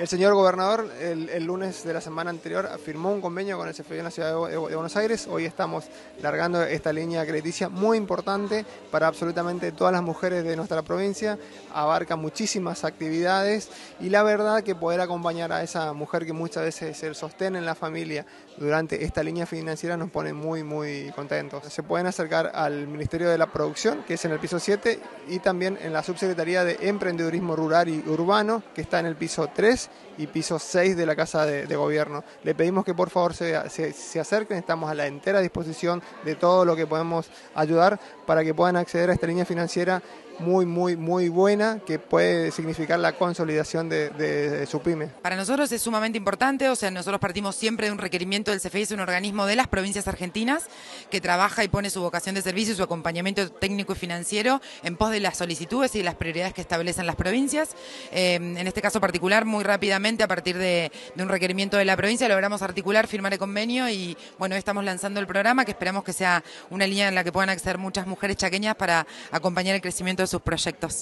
El señor gobernador el lunes de la semana anterior firmó un convenio con el CFDI en la ciudad de Buenos Aires. Hoy estamos largando esta línea crediticia muy importante para absolutamente todas las mujeres de nuestra provincia. Abarca muchísimas actividades y la verdad que poder acompañar a esa mujer que muchas veces es el sostén en la familia durante esta línea financiera nos pone muy contentos. Se pueden acercar al Ministerio de la Producción, que es en el piso 7, y también en la Subsecretaría de Emprendedurismo Rural y Urbano, que está en el piso 3 y piso 6 de la Casa de Gobierno. Le pedimos que por favor se acerquen, estamos a la entera disposición de todo lo que podemos ayudar para que puedan acceder a esta línea financiera muy buena, que puede significar la consolidación de su pyme. Para nosotros es sumamente importante, o sea, nosotros partimos siempre de un requerimiento del CFDI, es un organismo de las provincias argentinas que trabaja y pone su vocación de servicio y su acompañamiento técnico y financiero en pos de las solicitudes y de las prioridades que establecen las provincias. En este caso particular, muy rápidamente, a partir de un requerimiento de la provincia, logramos articular, firmar el convenio y, bueno, estamos lanzando el programa que esperamos que sea una línea en la que puedan acceder muchas mujeres chaqueñas para acompañar el crecimiento de sus proyectos.